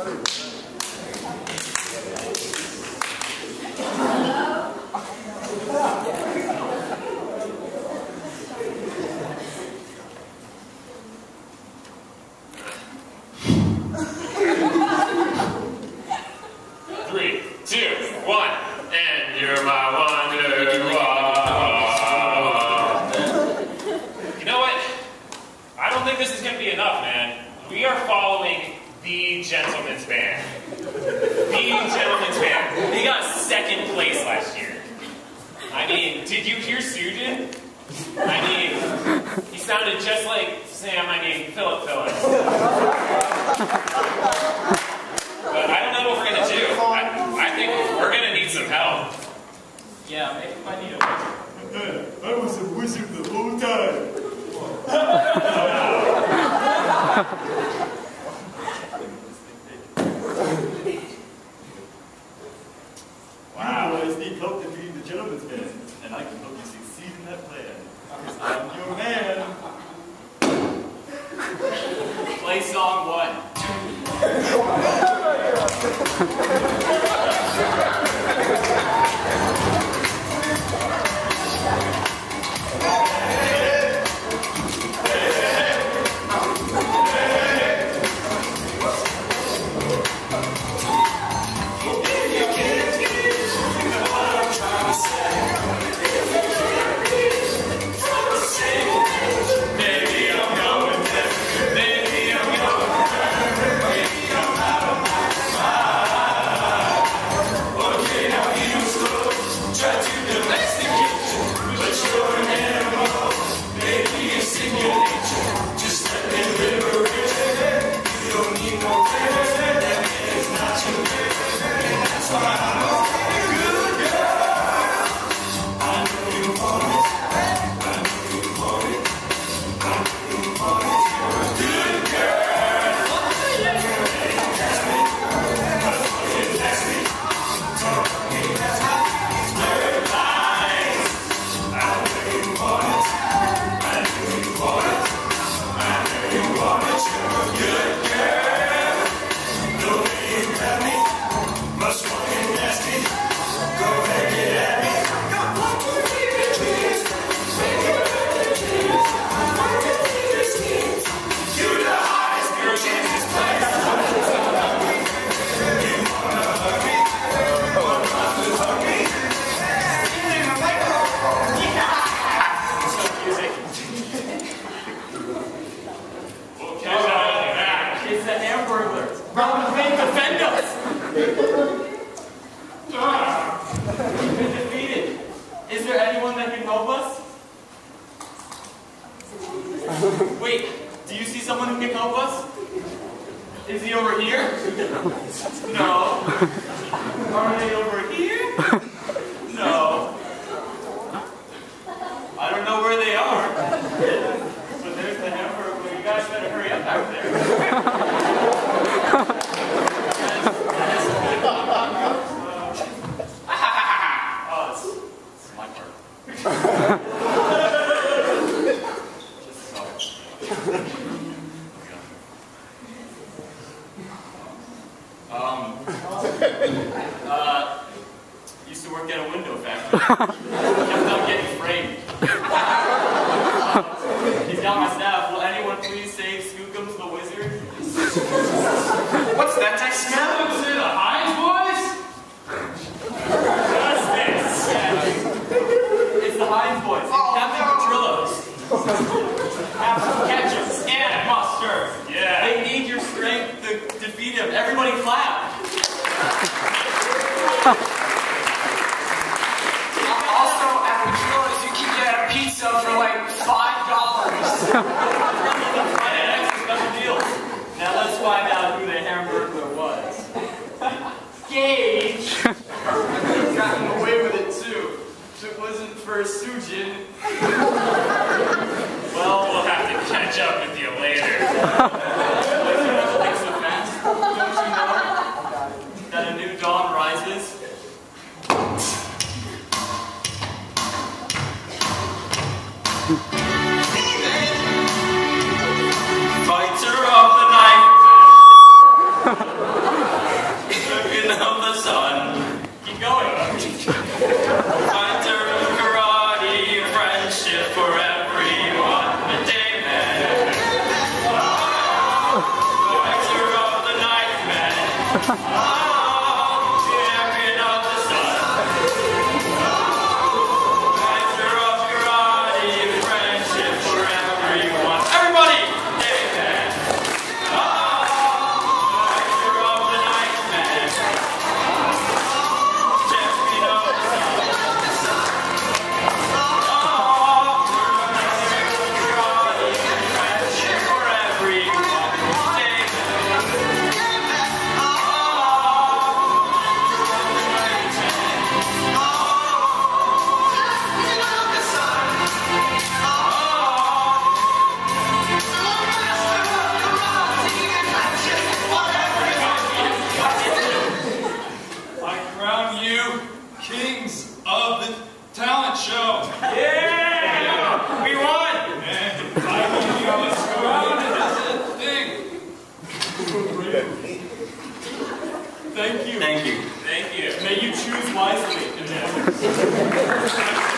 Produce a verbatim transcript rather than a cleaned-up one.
Three, two, one, and you're my wonder. You know what? I don't think this is going to be enough, man. We are following the Gentleman's Band. The Gentleman's Band. They got second place last year. I mean, did you hear Sujin? I mean, he sounded just like Sam, I mean, Philip Phillips. But I don't know what we're going to do. I, I think we're going to need some help. Yeah, maybe we might need a wizard. I was a wizard the whole time. Wow. You boys need help defeating the Gentleman's Band, and I can help you succeed in that plan. Because I'm your man. Play song one. Wait, do you see someone who can help us? Is he over here? No. Are they over here? No. I don't know where they are. But there's the hamburger. Well, you guys better hurry up back there. Oh, it's, it's my part. Um, uh, used to work at a window factory. Kept on getting framed. Uh, he's got my staff. Will anyone please save Skookums the wizard? What's that I smell? Is it the Heinz boys? What's this? Yeah. It's the Heinz boys. Oh, Captain Petrillo's. Captain Ketchup and mustard. Yeah. They need your strength to defeat him. Everybody clap. Also, at Petrillo's, you can get a pizza for like five dollars. Special deal. Now let's find out who the Hamburglar was. Gage. You've gotten away with it too. If it wasn't for Sujin. Well, we'll have to catch up with you later. Thanks so fast. Don't you know that a new dawn rises? Fighter of the night. champion of the sun. Measure of karate, friendship for everyone. Everybody! Amen. Oh, measure of the night man. Champion of the sun. Kings of the talent show. Yeah! We won! And I give you this crown and this thing. Thank you. Thank you. Thank you. May you choose wisely in this.